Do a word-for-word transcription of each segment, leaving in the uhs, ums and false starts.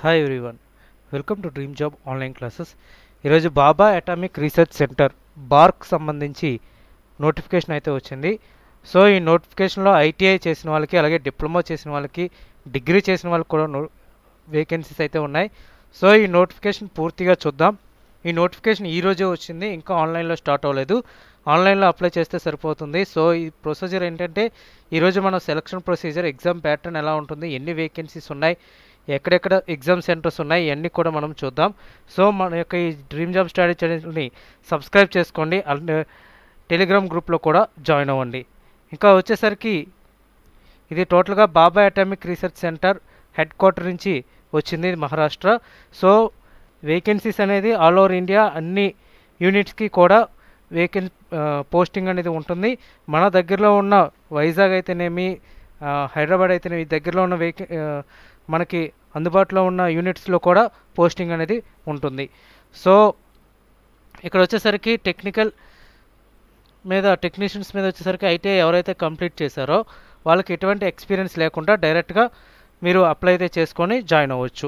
Hi everyone, welcome to dream job online classes. ఈరోజు Baba atomic research centre BARC సంబంధించి notification అయితే వచ్చింది. So ఈ నోటిఫికేషన్లో ఐటీఐ చేసిన వాళ్ళకి, అలాగే డిప్లొమా చేసిన వాళ్ళకి, డిగ్రీ చేసిన వాళ్ళకి కూడా వేకెన్సీస్ అయితే ఉన్నాయి. సో ఈ నోటిఫికేషన్ పూర్తిగా చూద్దాం. ఈ నోటిఫికేషన్ ఈరోజే వచ్చింది, ఇంకా ఆన్లైన్లో స్టార్ట్ అవ్వలేదు. ఆన్లైన్లో అప్లై చేస్తే సరిపోతుంది. సో ఈ ప్రొసీజర్ ఏంటంటే, ఈరోజు మనం సెలక్షన్ ప్రొసీజర్, ఎగ్జామ్ ప్యాటర్న్ ఎలా ఉంటుంది, ఎన్ని వేకెన్సీస్ ఉన్నాయి, ఎక్కడెక్కడ ఎగ్జామ్ సెంటర్స్ ఉన్నాయి, ఇవన్నీ కూడా మనం చూద్దాం. సో మన యొక్క ఈ డ్రీమ్ జాబ్ స్టడీ ఛానల్ని సబ్స్క్రైబ్ చేసుకోండి, టెలిగ్రామ్ గ్రూప్లో కూడా జాయిన్ అవ్వండి. ఇంకా వచ్చేసరికి ఇది టోటల్గా Baba atomic research centre headquarter నుంచి వచ్చింది, ఇది మహారాష్ట్ర. సో వేకెన్సీస్ అనేది ఆల్ ఓవర్ ఇండియా అన్ని యూనిట్స్కి కూడా వేకెన్ పోస్టింగ్ అనేది ఉంటుంది. మన దగ్గరలో ఉన్న వైజాగ్ అయితేనేమి, హైదరాబాద్ అయితేనేమి, దగ్గరలో ఉన్న వేకె మనకి అందుబాటులో ఉన్న యూనిట్స్లో కూడా పోస్టింగ్ అనేది ఉంటుంది. సో ఇక్కడ వచ్చేసరికి టెక్నికల్ మీద, టెక్నీషియన్స్ మీద వచ్చేసరికి ఐటీఐ ఎవరైతే కంప్లీట్ చేశారో వాళ్ళకి ఎటువంటి ఎక్స్పీరియన్స్ లేకుండా డైరెక్ట్గా మీరు అప్లై అయితే చేసుకొని జాయిన్ అవ్వచ్చు.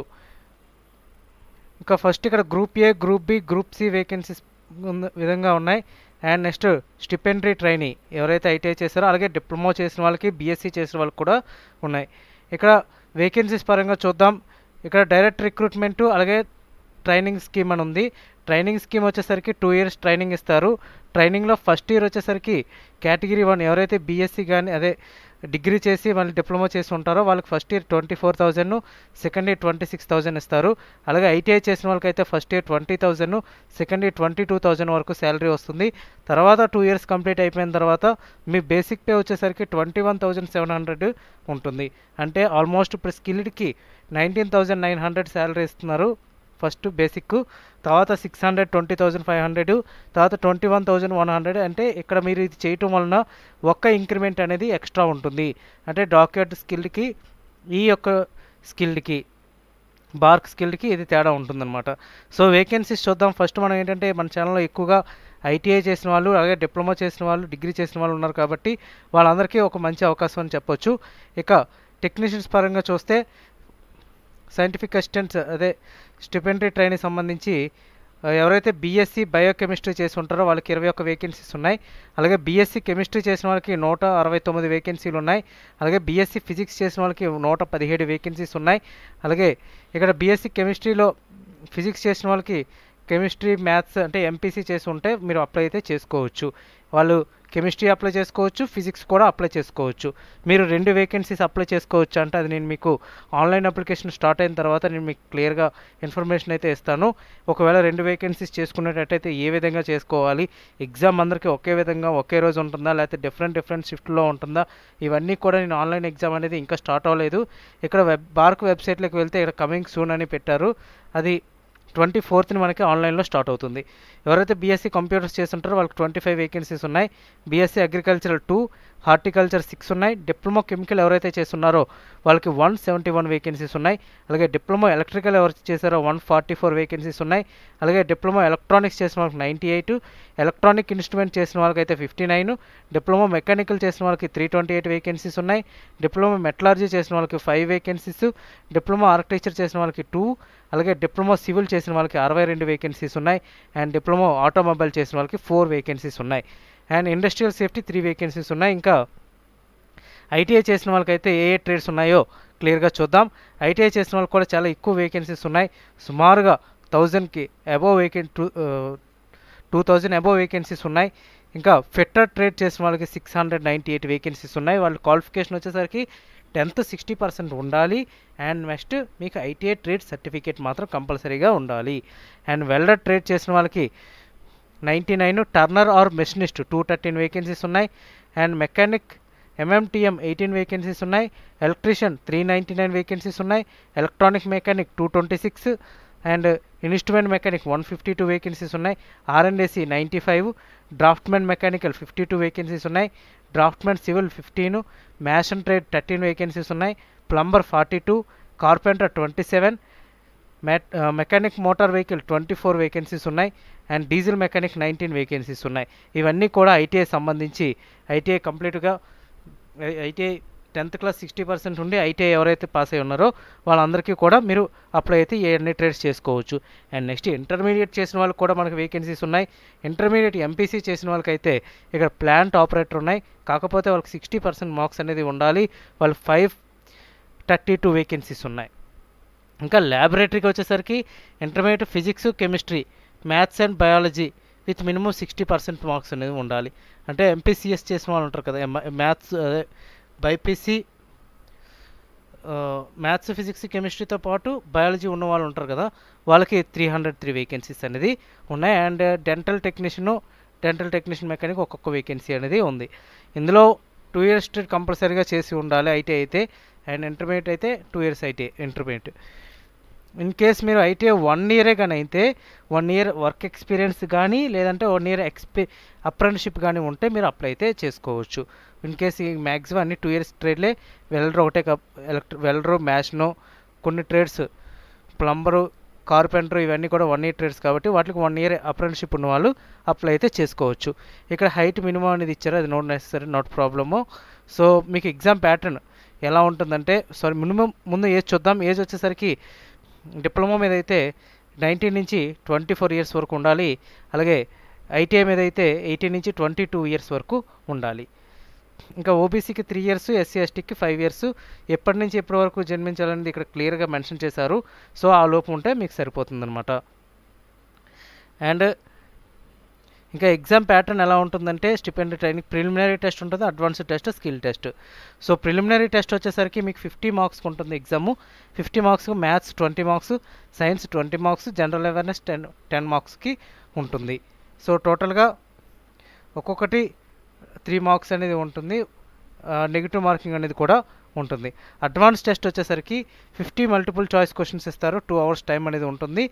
ఇంకా ఫస్ట్ ఇక్కడ group A, group B, group C vacancies విధంగా ఉన్నాయి. అండ్ నెక్స్ట్ స్టిపెండరీ ట్రైనీ ఎవరైతే ఐటీఐ చేశారో, అలాగే డిప్లొమా చేసిన వాళ్ళకి, బీఎస్సీ చేసిన వాళ్ళకి కూడా ఉన్నాయి. ఇక్కడ వేకెన్సీస్ పరంగా చూద్దాం. ఇక్కడ డైరెక్ట్ రిక్రూట్మెంట్, అలాగే ట్రైనింగ్ స్కీమ్ అని ఉంది. ట్రైనింగ్ స్కీమ్ వచ్చేసరికి టూ ఇయర్స్ ట్రైనింగ్ ఇస్తారు. ట్రైనింగ్లో ఫస్ట్ ఇయర్ వచ్చేసరికి కేటగిరీ వన్ ఎవరైతే బీఎస్సీ కానీ అదే డిగ్రీ చేసి మళ్ళీ డిప్లొమా చేసి ఉంటారో వాళ్ళకి first year twenty four thousand, second year twenty six thousand ఇస్తారు. అలాగే ఐటీఐ చేసిన వాళ్ళకైతే first year twenty thousand, second year twenty two thousand వరకు శాలరీ వస్తుంది. తర్వాత టూ ఇయర్స్ కంప్లీట్ అయిపోయిన తర్వాత మీ బేసిక్ పే వచ్చేసరికి twenty one thousand seven hundred ఉంటుంది. అంటే ఆల్మోస్ట్ ఇప్పుడు స్కిల్డ్కి nineteen thousand nine hundred salary ఇస్తున్నారు ఫస్ట్ బేసిక్. తర్వాత six hundred twenty thousand five hundred, తర్వాత twenty one thousand one hundred. అంటే ఇక్కడ మీరు ఇది చేయటం వలన ఒక్క ఇంక్రిమెంట్ అనేది ఎక్స్ట్రా ఉంటుంది. అంటే డాక్యార్డ్ స్కిల్డ్కి, ఈ యొక్క స్కిల్డ్కి, బార్క్ స్కిల్డ్కి ఇది తేడా ఉంటుందన్నమాట. సో వేకెన్సీస్ చూద్దాం. ఫస్ట్ మనం ఏంటంటే, మన ఛానల్లో ఎక్కువగా ఐటీఐ చేసిన వాళ్ళు, అలాగే డిప్లొమా చేసిన వాళ్ళు, డిగ్రీ చేసిన వాళ్ళు ఉన్నారు కాబట్టి వాళ్ళందరికీ ఒక మంచి అవకాశం అని చెప్పొచ్చు. ఇక టెక్నీషియన్స్ పరంగా చూస్తే సైంటిఫిక్ అసిస్టెంట్స్, అదే స్టిపెండరీ ట్రైనింగ్ సంబంధించి ఎవరైతే బీఎస్సీ బయోకెమిస్ట్రీ చేసి ఉంటారో వాళ్ళకి ఇరవై ఒక్క వేకెన్సీస్ ఉన్నాయి. అలాగే బీఎస్సీ కెమిస్ట్రీ చేసిన వాళ్ళకి నూట అరవై తొమ్మిది వేకెన్సీలు ఉన్నాయి. అలాగే బీఎస్సీ ఫిజిక్స్ చేసిన వాళ్ళకి నూట పదిహేడు వేకెన్సీస్ ఉన్నాయి. అలాగే ఇక్కడ బీఎస్సీ కెమిస్ట్రీలో ఫిజిక్స్ చేసిన వాళ్ళకి కెమిస్ట్రీ, మ్యాథ్స్ అంటే ఎంపీసీ చేసి ఉంటే మీరు అప్లై అయితే చేసుకోవచ్చు. వాళ్ళు కెమిస్ట్రీ అప్లై చేసుకోవచ్చు, ఫిజిక్స్ కూడా అప్లై చేసుకోవచ్చు. మీరు రెండు వేకెన్సీస్ అప్లై చేసుకోవచ్చు అంటే అది నేను మీకు ఆన్లైన్ అప్లికేషన్ స్టార్ట్ అయిన తర్వాత నేను మీకు క్లియర్గా ఇన్ఫర్మేషన్ అయితే ఇస్తాను. ఒకవేళ రెండు వేకెన్సీస్ చేసుకునేటట్టయితే ఏ విధంగా చేసుకోవాలి, ఎగ్జామ్ అందరికీ ఒకే విధంగా ఒకే రోజు ఉంటుందా, లేకపోతే డిఫరెంట్ డిఫరెంట్ షిఫ్ట్లో ఉంటుందా, ఇవన్నీ కూడా నేను ఆన్లైన్ ఎగ్జామ్ అనేది ఇంకా స్టార్ట్ అవ్వలేదు. ఇక్కడ వెబ్ బార్క్ వెబ్సైట్లోకి వెళ్తే ఇక్కడ కమింగ్ సూన్ అని పెట్టారు. అది ట్వంటీ ఫోర్త్ని మనకి ఆన్లైన్లో స్టార్ట్ అవుతుంది. ఎవరైతే బీఎస్సీ కంప్యూటర్స్ చేస్తుంటారో వాళ్ళకి ట్వంటీ ఫైవ్ వేకెన్సీస్ ఉన్నాయి. BSc agricultural two, horticulture six ఉన్నాయి. డిప్లొమా కెమికల్ ఎవరైతే చేస్తున్నారో వాళ్ళకి వన్ సెవెంటీ వన్ వేకెన్సీస్ ఉన్నాయి. అలాగే డిప్లొమా ఎలక్ట్రికల్ ఎవరైతే చేశారో వన్ ఫార్టీ ఫోర్ వేకెన్సీస్ ఉన్నాయి. అలాగే డిప్లొమా ఎలక్ట్రానిక్స్ చేసిన వాళ్ళకి నైంటీ ఎయిట్, ఎలక్ట్రానిక్ ఇన్స్ట్రుమెంట్ చేసిన వాళ్ళకి అయితే ఫిఫ్టీ నైన్, డిప్లొమా మెకానికల్ చేసిన వాళ్ళకి త్రీ ట్వంటీ ఎయిట్ వేకెన్సీస్ ఉన్నాయి. డిప్లొమా మెటలర్జీ చేసిన వాళ్ళకి ఫైవ్ వేకెన్సీస్, డిప్లొమా ఆర్కిటెక్చర్ చేసిన వాళ్ళకి టూ, అలాగే డిప్లొమా సివిల్ చేసిన వాళ్ళకి అరవై రెండు వేకెన్సీస్ ఉన్నాయి. అండ్ డిప్లొమా ఆటోమొబైల్ చేసిన వాళ్ళకి ఫోర్ వేకెన్సీస్ ఉన్నాయి. And industrial safety three vacancies ఉన్నాయి. ఇంకా ఐటీఐ చేసిన వాళ్ళకైతే ఏ ఏ ట్రేడ్స్ ఉన్నాయో క్లియర్గా చూద్దాం. ఐటీఐ చేసిన వాళ్ళకి కూడా చాలా ఎక్కువ వేకెన్సీస్ ఉన్నాయి. సుమారుగా థౌజండ్కి అబోవ్ వేకెన్ two two thousand above vacancies ఉన్నాయి. ఇంకా ఫిట్టర్ ట్రేడ్ చేసిన వాళ్ళకి six hundred ninety eight vacancies ఉన్నాయి. వాళ్ళ క్వాలిఫికేషన్ వచ్చేసరికి టెన్త్ సిక్స్టీ పర్సెంట్ ఉండాలి. అండ్ నెక్స్ట్ మీకు ఐటీఐ ట్రేడ్ సర్టిఫికేట్ మాత్రం కంపల్సరీగా ఉండాలి. అండ్ వెల్డర్ ట్రేడ్ చేసిన వాళ్ళకి ninety nine, turner or machinist two thirteen vacancies ఉన్నాయి. And mechanic MMTM eighteen vacancies ఉన్నాయి. Electrician three ninety nine vacancies ఉన్నాయి. Electronic mechanic two twenty six and instrument mechanic one fifty two vacancies ఉన్నాయి. R and AC ninety five, draftsmen mechanical fifty two vacancies ఉన్నాయి. Draftsmen civil fifteen, mason trade thirteen vacancies ఉన్నాయి. Plumber forty two, carpenter twenty seven, మెట్ mechanic motor vehicle twenty four vacancies ఉన్నాయి. And diesel mechanic nineteen vacancies ఉన్నాయి. ఇవన్నీ కూడా ITI సంబంధించి ITI కంప్లీట్గా ITI tenth class sixty percent ఉండి ITI ఎవరైతే పాస్ అయి ఉన్నారో వాళ్ళందరికీ కూడా మీరు అప్లై అయితే ఇవన్నీ ట్రేడ్స్ చేసుకోవచ్చు. అండ్ నెక్స్ట్ ఇంటర్మీడియట్ చేసిన వాళ్ళకి కూడా మనకు వేకెన్సీస్ ఉన్నాయి. ఇంటర్మీడియట్ ఎంపీసీ చేసిన వాళ్ళకైతే ఇక్కడ ప్లాంట్ ఆపరేటర్ ఉన్నాయి. కాకపోతే వాళ్ళకి సిక్స్టీ పర్సెంట్ మార్క్స్ అనేది ఉండాలి. వాళ్ళు ఫైవ్ థర్టీ టూ వేకెన్సీస్ ఉన్నాయి. ఇంకా ల్యాబొరేటరీకి వచ్చేసరికి intermediate physics, chemistry, maths and biology with minimum sixty percent marks అనేది ఉండాలి. అంటే ఎంపీసీఎస్ చేసిన వాళ్ళు ఉంటారు కదా, మ్యాథ్స్ అదే బైపీసీ మ్యాథ్స్, ఫిజిక్స్, కెమిస్ట్రీతో పాటు బయాలజీ ఉన్న వాళ్ళు ఉంటారు కదా, వాళ్ళకి త్రీ హండ్రెడ్ త్రీ వేకెన్సీస్ అనేది ఉన్నాయి. అండ్ dental technician dental technician mechanic ఒక్కొక్క వేకెన్సీ అనేది ఉంది. ఇందులో టూ ఇయర్స్ కంపల్సరీగా చేసి ఉండాలి ఐటీఐ అయితే. అండ్ ఇంటర్మీడియట్ అయితే two years ITI intermediate. In case మీరు ఐటీఐ వన్ ఇయరే కానీ అయితే వన్ ఇయర్ వర్క్ ఎక్స్పీరియన్స్ కానీ లేదంటే వన్ ఇయర్ ఎక్స్పీ అప్రెంటిస్షిప్ కానీ ఉంటే మీరు అప్లై అయితే చేసుకోవచ్చు. ఇన్ కేస్ ఈ మ్యాక్సిమం అన్ని టూ ఇయర్స్ ట్రేడ్లే. వెల్డర్ ఒకటే ఎలక్ట్రి వెల్డరు, మ్యాషను, కొన్ని ట్రేడ్స్ ప్లంబరు, కార్పెంటర్ ఇవన్నీ కూడా వన్ ఇయర్ ట్రేడ్స్ కాబట్టి వాటికి వన్ ఇయర్ అప్రెంటిస్షిప్ ఉన్న వాళ్ళు అప్లై అయితే చేసుకోవచ్చు. ఇక్కడ హైట్ మినిమం అనేది ఇచ్చారు, అది not necessary, not problem. So మీకు ఎగ్జామ్ ప్యాటర్న్ ఎలా ఉంటుందంటే, సారీ మినిమం ముందు ఏజ్ చూద్దాం. ఏజ్ వచ్చేసరికి డిప్లొమా మీద అయితే నైన్టీన్ నుంచి ట్వంటీ ఫోర్ ఇయర్స్ వరకు ఉండాలి. అలాగే ఐటీఐ మీద అయితే ఎయిటీన్ నుంచి ట్వంటీ టూ ఇయర్స్ వరకు ఉండాలి. ఇంకా ఓబీసీకి త్రీ ఇయర్స్, ఎస్సీ ఎస్టీకి ఫైవ్ ఇయర్స్. ఎప్పటి నుంచి ఎప్పటి వరకు జన్మించాలనేది ఇక్కడ క్లియర్గా మెన్షన్ చేశారు. సో ఆ లోపు ఉంటే మీకు సరిపోతుందన్నమాట. అండ్ ఇంకా ఎగ్జామ్ ప్యాటర్న్ ఎలా ఉంటుందంటే, స్టిపెండరీ ట్రైనింగ్ ప్రిలిమినరీ టెస్ట్ ఉంటుంది, advanced test, skill test. So preliminary test వచ్చేసరికి మీకు ఫిఫ్టీ మార్క్స్ ఉంటుంది exam. Fifty marks maths twenty marks, science twenty marks, general awareness ten ten మార్క్స్కి ఉంటుంది. సో టోటల్గా ఒక్కొక్కటి త్రీ మార్క్స్ అనేది ఉంటుంది. నెగిటివ్ మార్కింగ్ అనేది కూడా ఉంటుంది. అడ్వాన్స్ టెస్ట్ వచ్చేసరికి ఫిఫ్టీ మల్టిపుల్ చాయిస్ క్వశ్చన్స్ ఇస్తారు, టూ అవర్స్ టైం అనేది ఉంటుంది.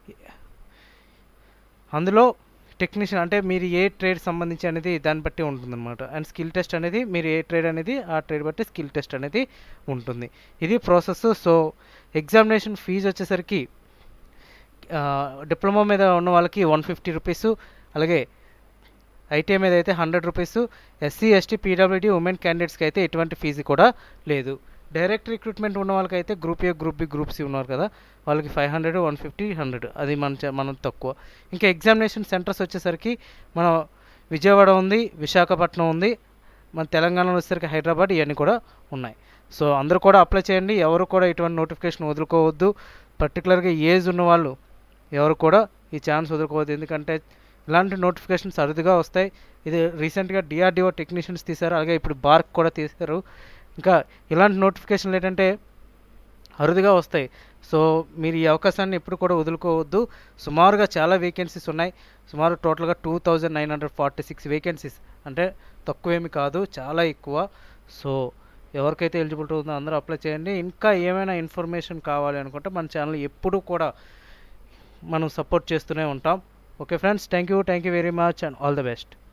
అందులో టెక్నీషియన్ అంటే మీరు ఏ ట్రేడ్ సంబంధించి అనేది దాన్ని బట్టి ఉంటుందన్నమాట. అండ్ స్కిల్ టెస్ట్ అనేది మీరు ఏ ట్రేడ్ అనేది ఆ ట్రేడ్ బట్టి స్కిల్ టెస్ట్ అనేది ఉంటుంది. ఇది ప్రాసెస్. సో ఎగ్జామినేషన్ ఫీజు వచ్చేసరికి డిప్లొమా మీద ఉన్న వాళ్ళకి వన్ ఫిఫ్టీ రూపీస్, అలాగే ఐటీఐ మీద అయితే hundred rupees, SC ST PWD women క్యాండిడేట్స్కి అయితే ఎటువంటి ఫీజు కూడా లేదు. డైరెక్ట్ రిక్రూట్మెంట్ ఉన్న వాళ్ళకి అయితే group A, group B, group C ఉన్నారు కదా, వాళ్ళకి five hundred, one fifty, hundred అది మన మనం తక్కువ. ఇంకా ఎగ్జామినేషన్ సెంటర్స్ వచ్చేసరికి మన విజయవాడ ఉంది, విశాఖపట్నం ఉంది, మన తెలంగాణలో వచ్చేసరికి హైదరాబాద్, ఇవన్నీ కూడా ఉన్నాయి. సో అందరూ కూడా అప్లై చేయండి. ఎవరు కూడా ఇటువంటి నోటిఫికేషన్ వదులుకోవద్దు. పర్టికులర్గా ఏజ్ ఉన్న వాళ్ళు ఎవరు కూడా ఈ ఛాన్స్ వదులుకోవద్దు. ఎందుకంటే ఇలాంటి నోటిఫికేషన్స్ అరుదుగా వస్తాయి. ఇది రీసెంట్గా డిఆర్డిఓ టెక్నీషియన్స్ తీశారు, అలాగే ఇప్పుడు బార్క్ కూడా తీశారు. ఇంకా ఇలాంటి నోటిఫికేషన్లు ఏంటంటే అరుదుగా వస్తాయి. సో మీరు ఈ అవకాశాన్ని ఎప్పుడు కూడా వదులుకోవద్దు. సుమారుగా చాలా వేకెన్సీస్ ఉన్నాయి. సుమారు టోటల్గా two thousand nine hundred forty six vacancies అంటే తక్కువేమి కాదు, చాలా ఎక్కువ. సో ఎవరికైతే ఎలిజిబిలిటీ ఉందో అందరూ అప్లై చేయండి. ఇంకా ఏమైనా ఇన్ఫర్మేషన్ కావాలి అనుకుంటే మన ఛానల్ ఎప్పుడూ కూడా మనం సపోర్ట్ చేస్తూనే ఉంటాం. Okay friends, thank you thank you very much and all the best.